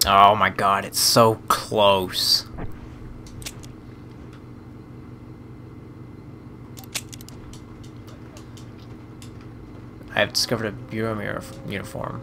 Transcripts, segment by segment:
Oh my god, it's so close. I have discovered a bureau mirror uniform.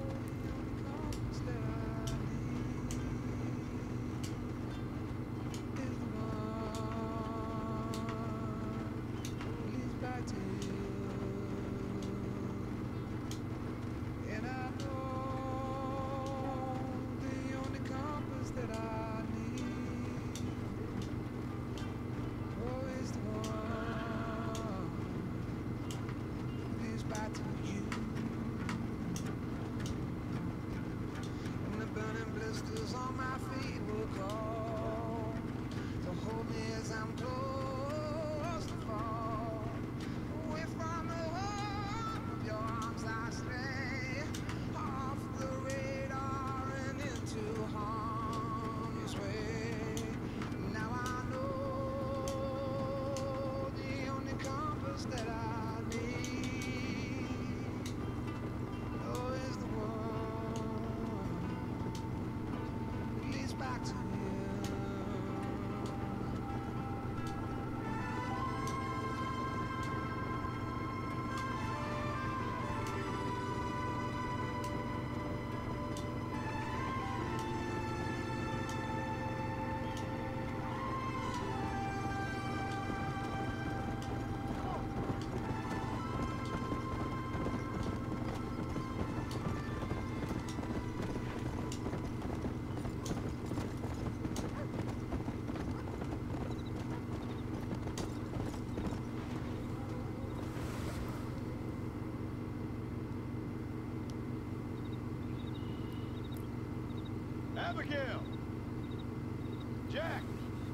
Abigail! Jack!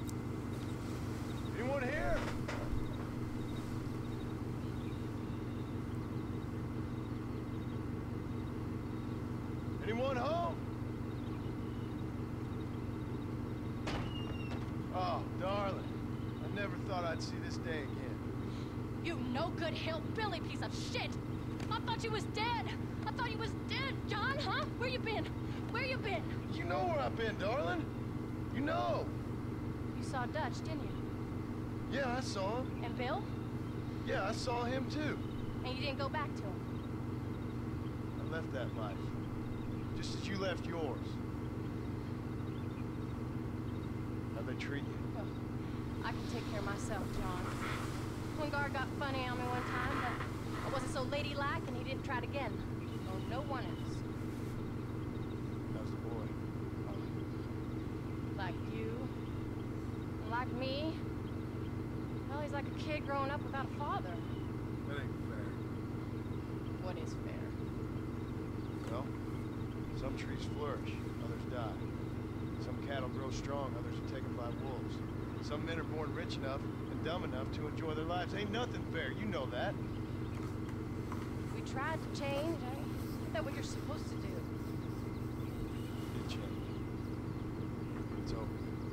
Anyone here? Anyone home? Oh, darling. I never thought I'd see this day again. You no good hillbilly piece of shit! I thought you was dead! I thought you was dead, John, huh? Where you been? Where you been? You know where I've been, darling. You know. You saw Dutch, didn't you? Yeah, I saw him. And Bill? Yeah, I saw him too. And you didn't go back to him? I left that life. Just as you left yours. How'd they treat you? Well, I can take care of myself, John. One guard got funny on me one time, but I wasn't so ladylike and he didn't try it again. No one else. How's the boy? Like you. Like me. Well, he's like a kid growing up without a father. That ain't fair. What is fair? Well, some trees flourish, others die. Some cattle grow strong, others are taken by wolves. Some men are born rich enough and dumb enough to enjoy their lives. Ain't nothing fair, you know that. We tried to change. Isn't that what you're supposed to do? It changed. It's over.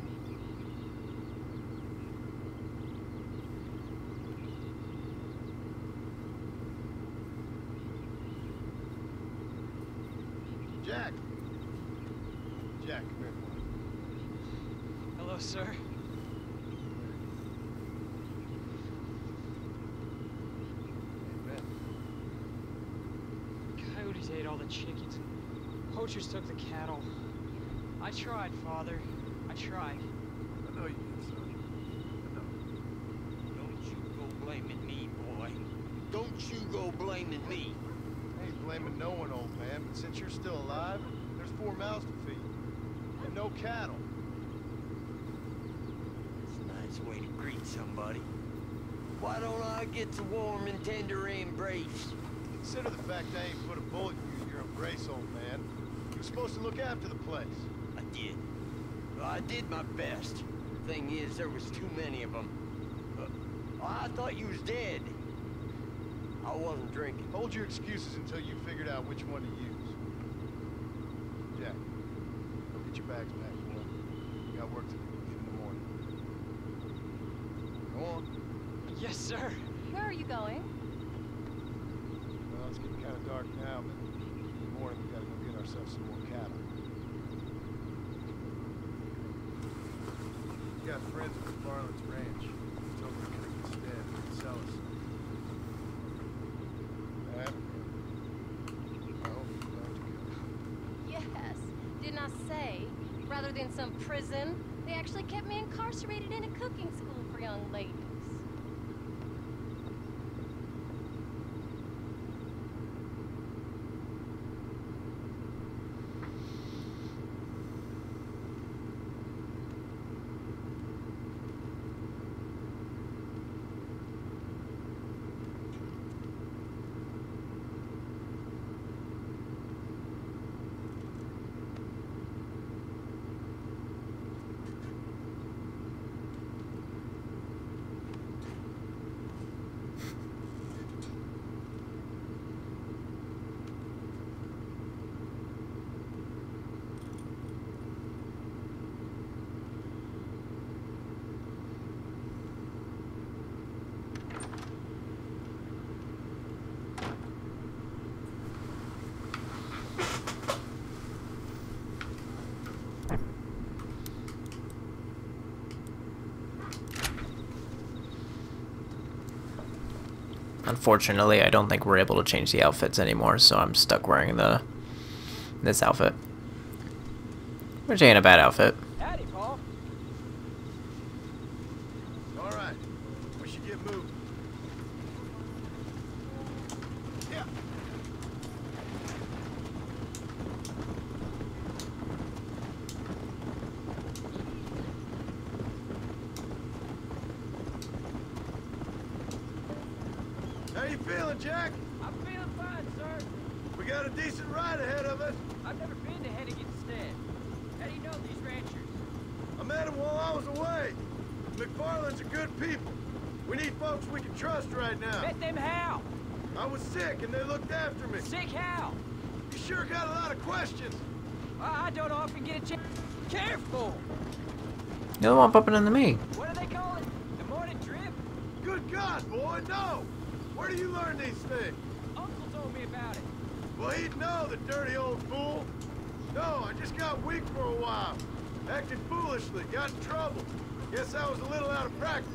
Jack! Jack, come here, boy. Hello, sir. Amen. Coyotes ate all the chickens. Poachers took the cattle. I tried, Father. I tried. I know you did, son. I know. Don't you go blaming me, boy. Don't you go blaming me. I ain't blaming no one, old man, but since you're still alive, there's 4 mouths to feed. And no cattle. It's a nice way to greet somebody. Why don't I get the warm and tender embrace? Consider the fact I ain't put a bullet through your embrace, old man. You were supposed to look after the place. I did. Well, I did my best. Thing is, there was too many of them. I thought you was dead. I wasn't drinking. Hold your excuses until you figured out which one to use. Jack, go get your bags back, boy. You got work to do in the morning. Go on. Yes, sir. Where are you going? Well, it's getting kind of dark now, but in the morning we gotta go get ourselves some more cattle. got friends at McFarland's ranch. He told me to come instead and sell us. I hope you're going to go. Yes, didn't I say? Rather than some prison, they actually kept me incarcerated in a cooking school for young ladies. Unfortunately, I don't think we're able to change the outfits anymore, so I'm stuck wearing this outfit. Which ain't a bad outfit. Howdy, Paul. All right, we should get moving. Yeah. How you feeling, Jack? I'm feeling fine, sir. We got a decent ride ahead of us. I've never been to Hennigan's Stead. How do you know these ranchers? I met him while I was away. McFarland's are good people. We need folks we can trust right now. Met them how? I was sick and they looked after me. Sick how? You sure got a lot of questions. I don't often get a chance. Careful! You're the one bumping into me. What do they call it? The morning trip? Good God, boy, no! Where do you learn these things? Uncle told me about it. Well, he'd know, the dirty old fool. No, I just got weak for a while. Acted foolishly, got in trouble. Guess I was a little out of practice.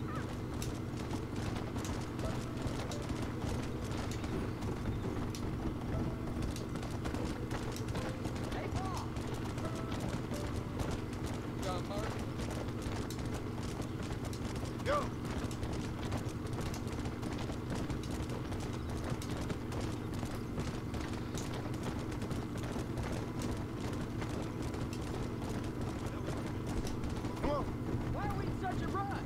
Hey, Paul! John Mark? Go! Come on. Why are we in such a rush?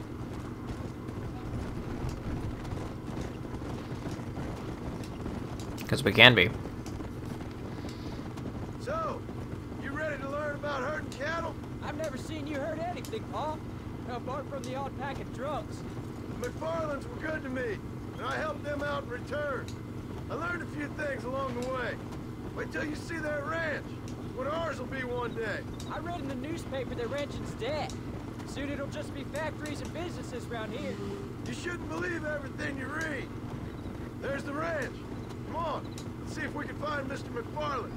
Because we can be. So, you ready to learn about herding cattle? I've never seen you hurt anything, Paul. Apart from the odd pack of drugs. The McFarlands were good to me, and I helped them out in return. I learned a few things along the way. Wait till you see their ranch. What ours will be one day. I read in the newspaper that ranching's dead. Soon it'll just be factories and businesses around here. You shouldn't believe everything you read. There's the ranch. Come on, let's see if we can find Mr. McFarland.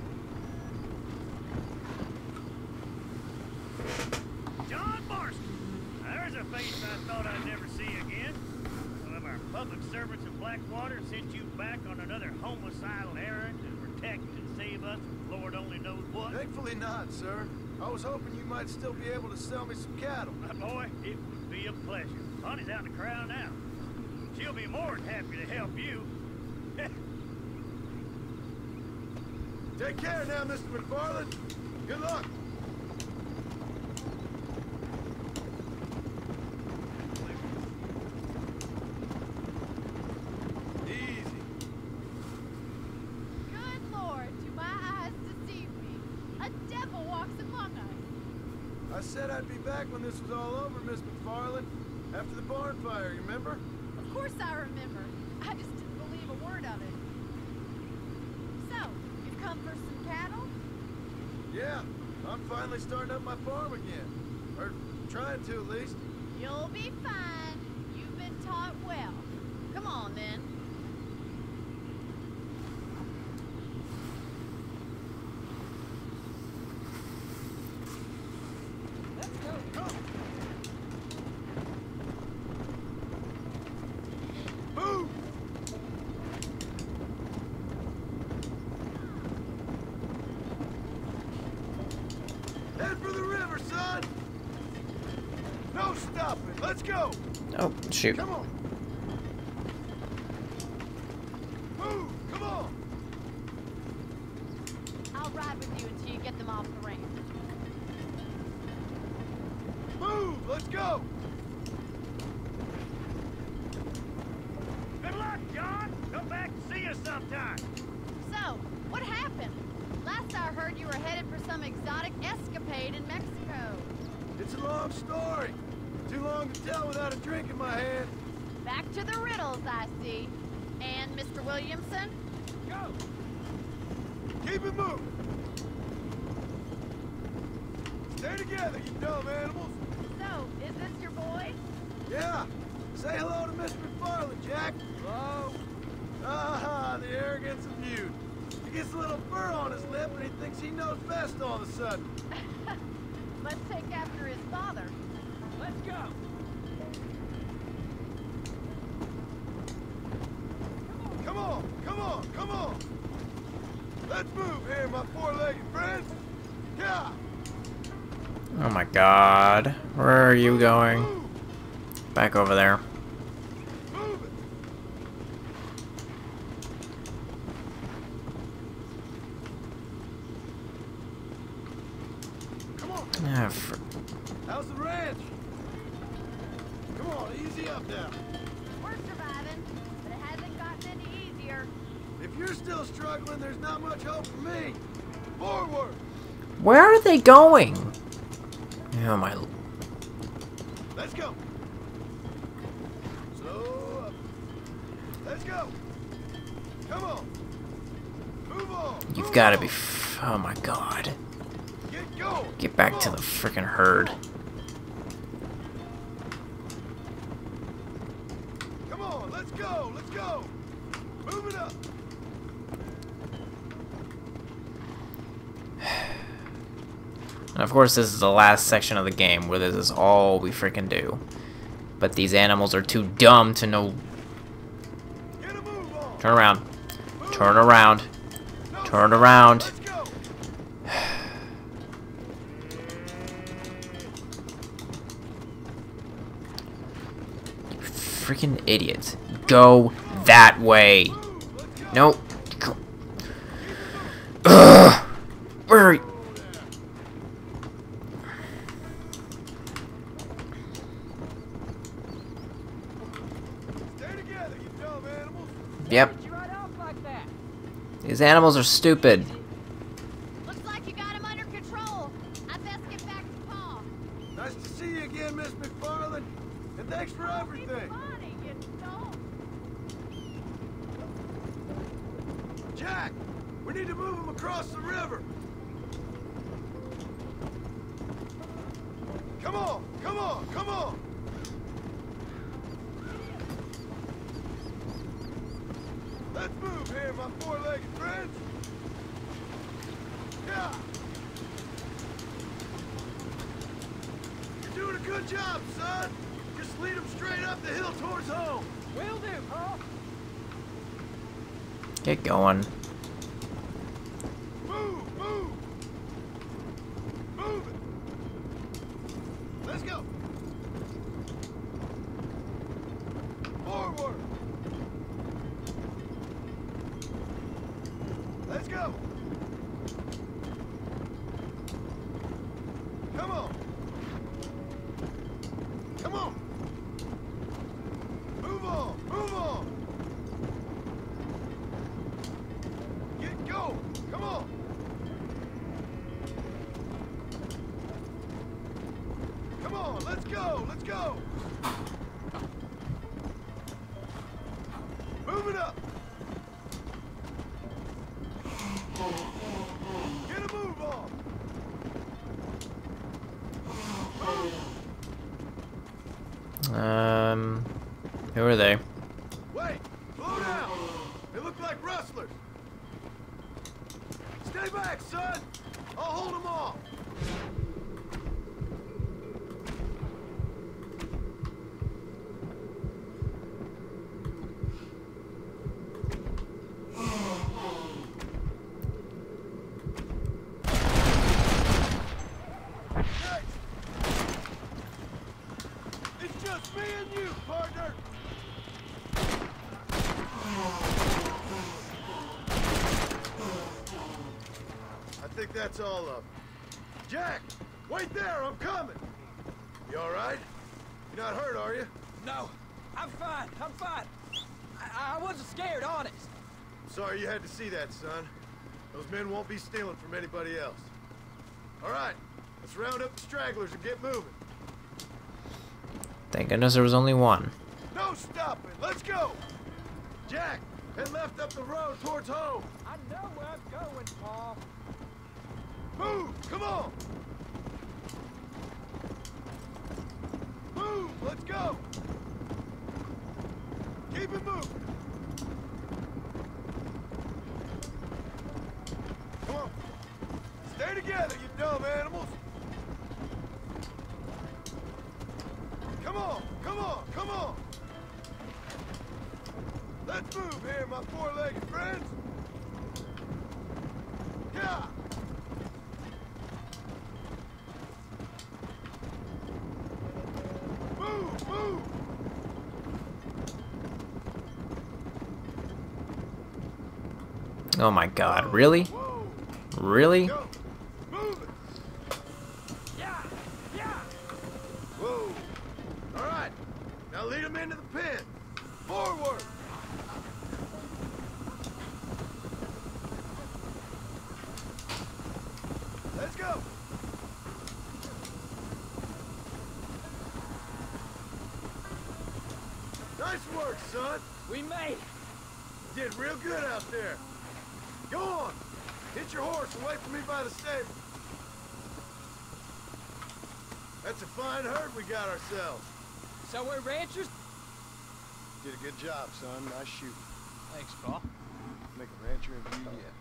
John Marston. There's a face I thought I'd never see again. One of our public servants in Blackwater sent you back on another homicidal errand to protect and save us from Lord only knows what. Thankfully not, sir. I was hoping you might still be able to sell me some cattle. My boy, it would be a pleasure. Bonnie's out in the crowd now. She'll be more than happy to help you. Take care now, Mr. McFarland. Good luck. Easy. Good Lord, do my eyes deceive me? A devil walks among us. I said I'd be back when this was all over, Miss McFarland. After the barn fire, you remember? Of course I remember. I just didn't believe a word of it. So, you've come for some cattle? Yeah, I'm finally starting up my farm again. Or trying to, at least. You'll be fine. You've been taught well. Come on, then. Let's go. Come! stopping. Let's go. Oh, shoot. Come on. Move. Come on. I'll ride with you until you get them off the ranch. Move. Let's go. Good luck, John. Come back and see us sometime. So, what happened? Last I heard you were headed for some exotic escapade in Mexico. It's a long story. Too long to tell without a drink in my hand. Back to the riddles, I see. And Mr. Williamson? Go. Keep it moving. Stay together, you dumb animals. So, is this your boy? Yeah. Say hello to Miss McFarland, Jack. Hello. Ah, the arrogance of youth. He gets a little fur on his lip and he thinks he knows best all of a sudden. Let's take after his father. Let's go. Come on, come on, come on. Let's move here, my four-legged friends. Yeah. Oh my god. Where are you going? Move, Back over there. move it. Come on. Ah, fr How's the ranch? Come on, easy up now. We're surviving, but it hasn't gotten any easier. If you're still struggling, there's not much hope for me. Forward. Where are they going? Oh my. Let's go. Slow up. Let's go. Come on. Move on. You've move got to on. be. Oh my god. Get going. Get back Come to on. the freaking herd. Come on. Let's go. Let's go. Move it up. And of course, this is the last section of the game where this is all we freaking do. But these animals are too dumb to know. Get a move on. Turn around. Move. Turn around. No, Turn around. Let's go. Freaking idiots. Go that way. Move. Let's go. Nope. Go. Ugh. Where are you? Stay together, you dumb animals. Yep. Did you ride off like that? These animals are stupid. Looks like you got him under control. I best get back to Pa. Nice to see you again, Miss McFarland. And thanks for everything. Funny, you know. Jack, we need to move him across the river. Come on, come on, come on. Let's move here, my four-legged friends. Yeah. You're doing a good job, son. Just lead them straight up the hill towards home. Will do, Pa. Get going. Move, move. Move it. Let's go. Forward. Let's go. Come on. Come on. Move on. Move on. Get going. Come on. Come on. Let's go. Let's go. Move it up. Get a move on. Who are they? Wait. Slow down. They look like rustlers. Stay back, son. I'll hold them off. think that's all of them. Jack! Wait there! I'm coming! You alright? You're not hurt, are you? No, I'm fine. I'm fine. I wasn't scared, honest. Sorry you had to see that, son. Those men won't be stealing from anybody else. Alright, let's round up the stragglers and get moving. Thank goodness there was only one. No stopping! Let's go! Jack, head left up the road towards home. I know where I'm going, Paul. Move! Come on! Move! Let's go! Keep it moving! Come on! Stay together, you dumb animals! Come on! Come on! Come on! Let's move here, my four-legged friends! Yeah! Move! Move! Oh my god, really? Whoa! Really? Go! Move it! Yeah, yeah. Whoa! All right, now lead them into the pen. Forward! Let's go! Nice work, son. We made it. You did real good out there. Go on. Hit your horse and wait for me by the stable. That's a fine herd we got ourselves. So we're ranchers? Did a good job, son. Nice shooting. Thanks, Paul. Make a rancher of you yet.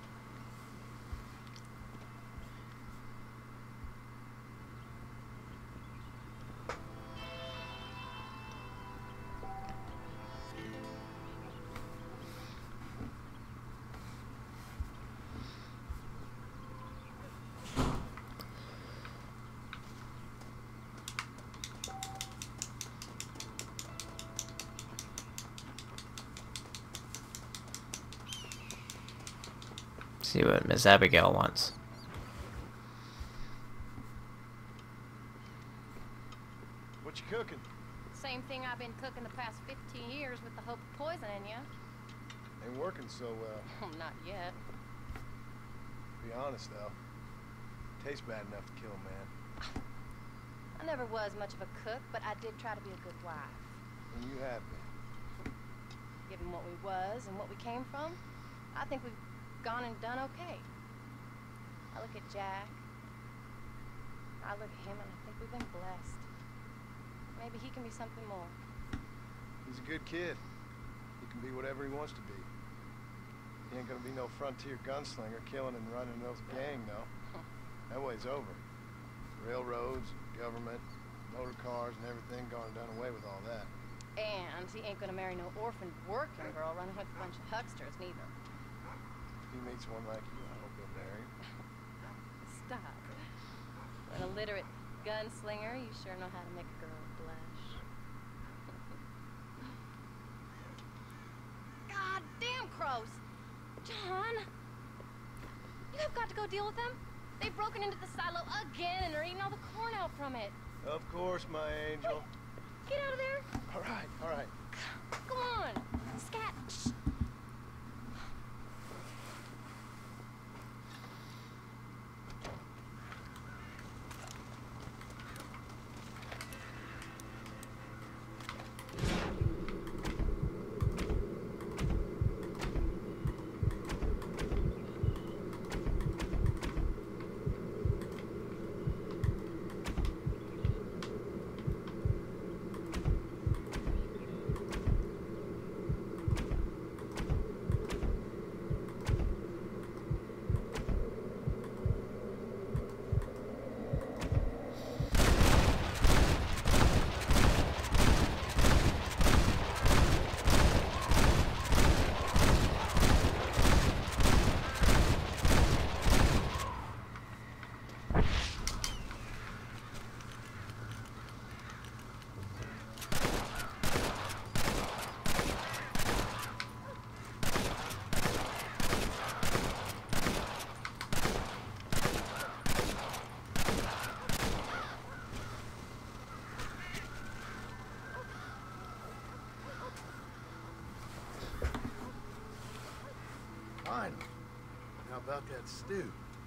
See what Miss Abigail wants. What you cooking? Same thing I've been cooking the past 15 years with the hope of poisoning you. Ain't working so well. Not yet. Be honest, though. Tastes bad enough to kill a man. I never was much of a cook, but I did try to be a good wife. And you have been. Given what we was and what we came from, I think we've gone and done okay. I look at Jack. I look at him and I think we've been blessed. Maybe he can be something more. He's a good kid. He can be whatever he wants to be. He ain't gonna be no frontier gunslinger killing and running those gang, though. That way's over. Railroads, government, motor cars, and everything gone and done away with all that. And he ain't gonna marry no orphan working girl running with a bunch of hucksters, neither. If he meets one like you, I hope he'll marry him. Stop. For an illiterate gunslinger, you sure know how to make a girl blush. God damn crows! John! You have got to go deal with them. They've broken into the silo again and are eating all the corn out from it. Of course, my angel. Get out of there! All right, all right. Go on! Scat! Shh. Finally. How about that stew?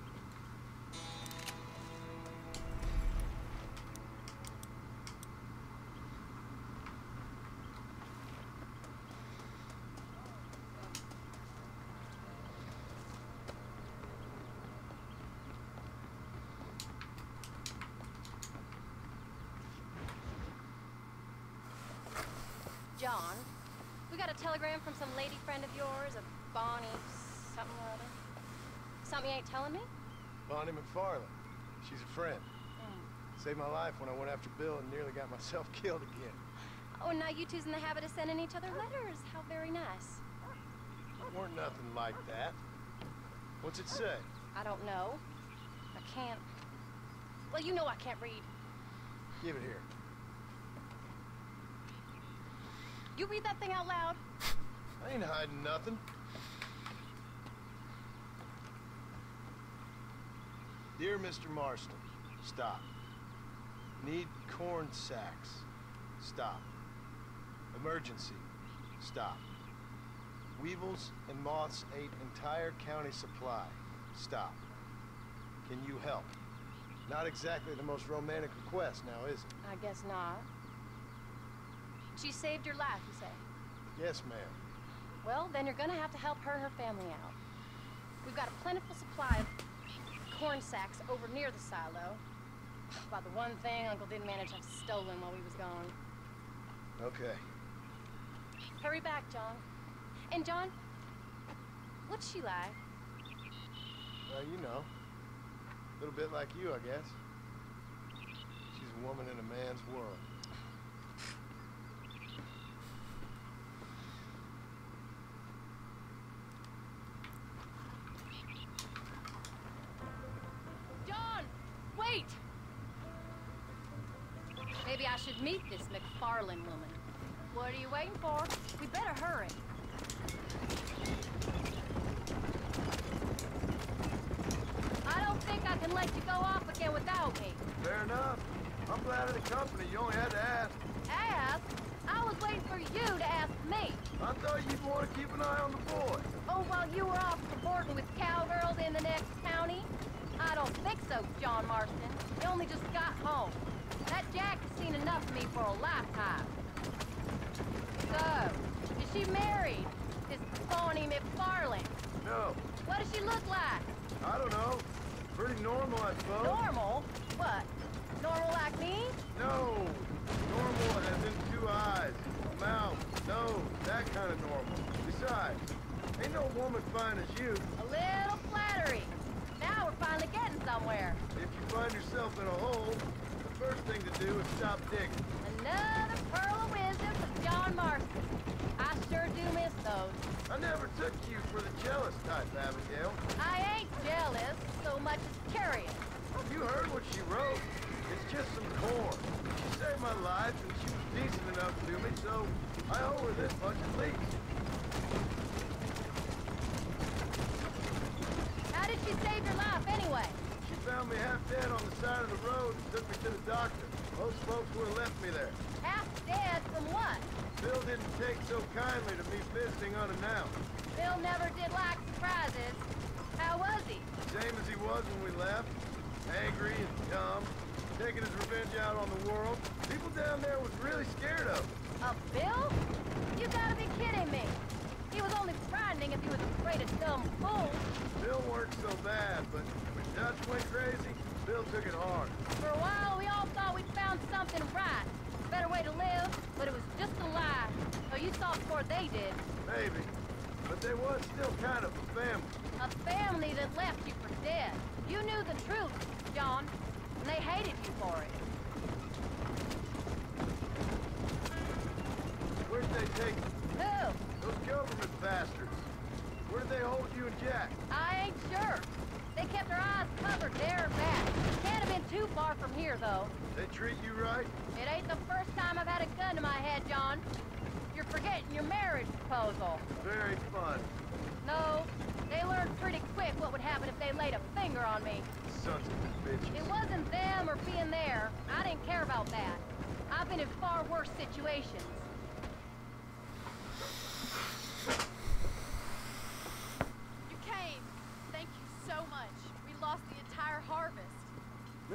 John, we got a telegram from some lady friend of yours, a Bonnie something or other. Something you ain't telling me? Bonnie McFarlane. She's a friend. Saved my life when I went after Bill and nearly got myself killed again. Oh, and now you two's in the habit of sending each other letters. How very nice. It weren't nothing like that. What's it say? I don't know. I can't... Well, you know I can't read. Give it here. You read that thing out loud? I ain't hiding nothing. Dear Mr. Marston, stop. Need corn sacks. Stop. Emergency. Stop. Weevils and moths ate entire county supply. Stop. Can you help? Not exactly the most romantic request now, is it? I guess not. She saved your life, you say? Yes, ma'am. Well, then you're gonna have to help her and her family out. We've got a plentiful supply of corn sacks over near the silo. About the one thing Uncle didn't manage to have stolen while we was gone. Okay. Hurry back, John. And John, what's she like? Well, you know. A little bit like you, I guess. She's a woman in a man's world. John, wait! Maybe I should meet this McFarlane woman. What are you waiting for? We better hurry. I don't think I can let you go off again without me. Fair enough. I'm glad of the company. You only had to ask. Ask? I was waiting for you to ask me. I thought you'd want to keep an eye on the boy. Oh, while you were off cavorting with cowgirls in the next county? I don't think so, John Marston. You only just got home. That Jack has seen enough of me for a lifetime. So, is she married? This Bonnie McFarlane? No. What does she look like? I don't know. Pretty normal, I suppose. Normal? What? Normal like me? No. Normal as in 2 eyes, a mouth, nose, that kind of normal. Besides, ain't no woman fine as you. A little flattery. Now we're finally getting somewhere. If you find yourself in a hole, the first thing to do is stop digging. Another pearl of wisdom from John Marston. I sure do miss those. I never took you for the jealous type, Abigail. I ain't jealous so much as curious. You heard what she wrote. It's just some corn. She saved my life, and she was decent enough to me, so I owe her this much at least. How did she save your life anyway? She found me half dead on the side of the road and took me to the doctor. Most folks would have left me there. Half dead from what? Bill didn't take so kindly to me visiting unannounced. Bill never did like surprises. How was he? Same as he was when we left. Angry and dumb. Taking his revenge out on the world. People down there was really scared of him. Of Bill? You gotta be kidding me. He was only frightening if he was afraid of dumb fools. Bill weren't so bad, but when Dutch went crazy, Bill took it hard. For a while, we all thought we'd found something right. A better way to live, but it was just a lie. So you saw before they did. Maybe. But they was still kind of a family. A family that left you for dead. You knew the truth, John, and they hated you for it. Where'd they take you? Who? Those government bastards. Where did they hold you and Jack? I ain't sure. They kept their eyes covered there and back. Can't have been too far from here, though. They treat you right? It ain't the first time I've had a gun to my head, John. You're forgetting your marriage proposal. Very fun. No, they learned pretty quick what would happen if they laid a finger on me. Sons of bitches. It wasn't them or being there. I didn't care about that. I've been in far worse situations. You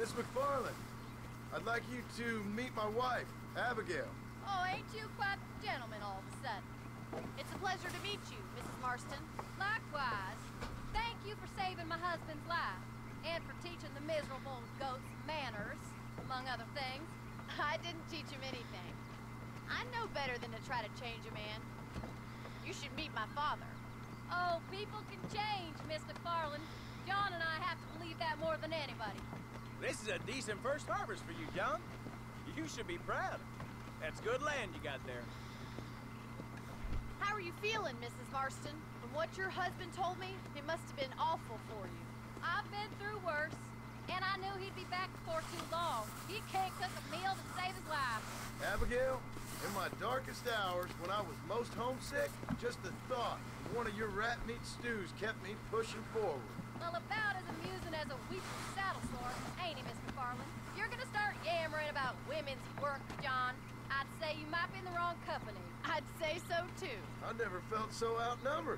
Miss McFarland, I'd like you to meet my wife, Abigail. Oh, ain't you quite the gentleman all of a sudden? It's a pleasure to meet you, Mrs. Marston. Likewise. Thank you for saving my husband's life, and for teaching the miserable goats manners, among other things. I didn't teach him anything. I know better than to try to change a man. You should meet my father. Oh, people can change, Miss McFarland. John and I have to believe that more than anybody. This is a decent first harvest for you, John. You should be proud. That's good land you got there. How are you feeling, Mrs. Marston? From what your husband told me, it must have been awful for you. I've been through worse, and I knew he'd be back before too long. He can't cook a meal to save his life. Abigail, in my darkest hours, when I was most homesick, just the thought of one of your rat meat stews kept me pushing forward. Well, about as amusing as a weekly saddle sore, ain't he, Miss McFarland? You're gonna start yammering about women's work, John. I'd say you might be in the wrong company. I'd say so, too. I never felt so outnumbered.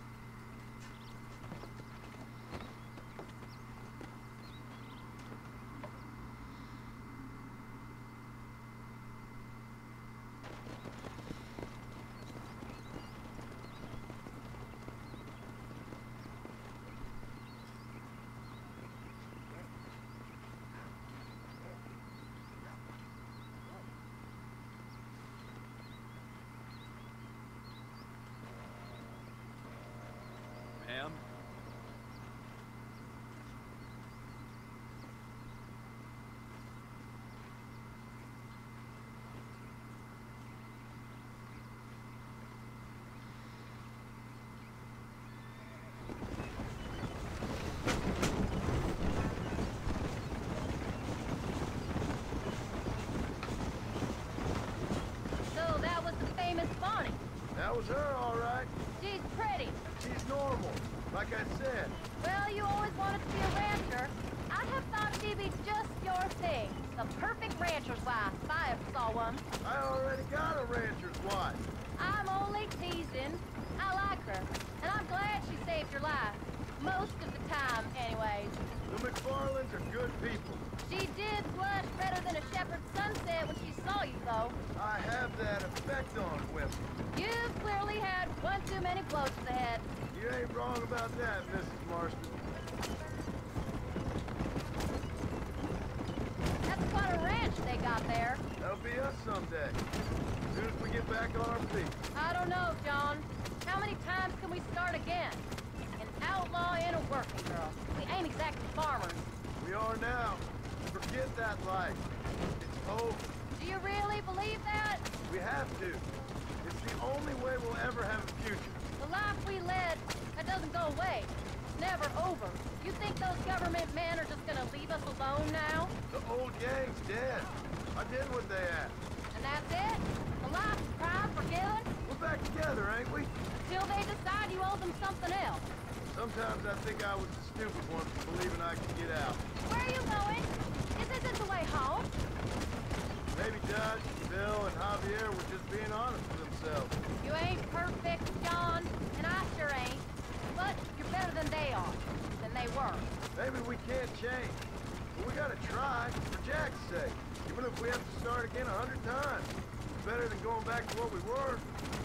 Ma'am? So that was the famous Bonnie. That was her, all right. She's pretty. She's normal, like I said. Well, you always wanted to be a rancher. I'd have thought she'd be just your thing. The perfect rancher's wife, if I ever saw one. I already got a rancher's wife. I'm only teasing. I like her, and I'm glad she saved your life. Most of the time, anyways. The McFarlands are good people. She did blush redder than a shepherd's sunset when she saw you, though. I have that effect on women. You've clearly had one too many blows to the head. You ain't wrong about that, Mrs. Marston. That's quite a ranch they got there. That'll be us someday. As soon as we get back on our feet. I don't know, John. How many times can we start again? An outlaw and a working girl. We ain't exactly farmers. We are now. Forget that life. It's over. Do you really believe that? We have to. It's the only way we'll ever have a future. The life we led, that doesn't go away. It's never over. You think those government men are just gonna leave us alone now? The old gang's dead. I did what they asked. And that's it? A life of crime forgiven? We're back together, ain't we? Till they decide you owe them something else. Sometimes I think I was the stupid one for believing I could get out. Where are you going? This isn't the way home. Maybe Dutch, Bill, and Javier were just being honest with themselves. You ain't perfect, John, and I sure ain't. But you're better than they are, than they were. Maybe we can't change. But we gotta try, for Jack's sake. Even if we have to start again 100 times. It's better than going back to what we were.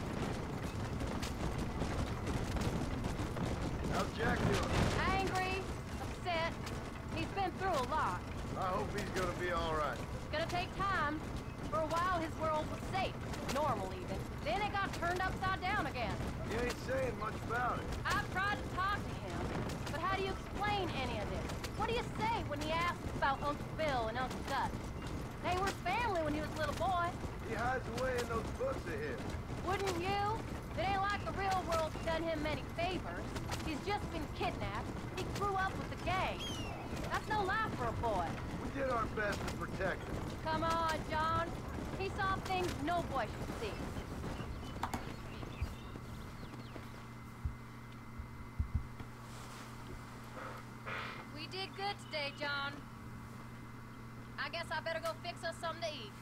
How's Jack doing? Angry, upset. He's been through a lot. I hope he's gonna be all right. It's gonna take time. For a while, his world was safe, normal even. Then it got turned upside down again. You ain't saying much about it. I've tried to talk to him, but how do you explain any of this? What do you say when he asks about Uncle Bill and Uncle Dutch? They were family when he was a little boy. He hides away in those books of his. Wouldn't you? It ain't like the real world's done him many favors. He's just been kidnapped. He grew up with the gang. That's no life for a boy. We did our best to protect him. Come on, John. He saw things no boy should see. We did good today, John. I guess I better go fix us something to eat.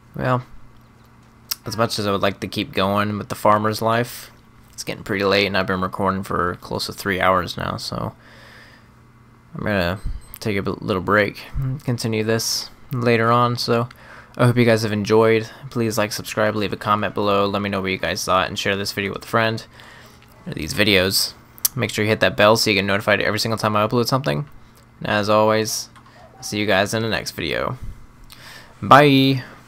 well, as much as I would like to keep going with the farmer's life, it's getting pretty late, and I've been recording for close to 3 hours now, so I'm gonna take a little break and continue this later on. So I hope you guys have enjoyed. Please like, subscribe, leave a comment below, let me know what you guys thought, and share this video with a friend, or these videos. Make sure you hit that bell so you get notified every single time I upload something. And as always, I'll see you guys in the next video. Bye!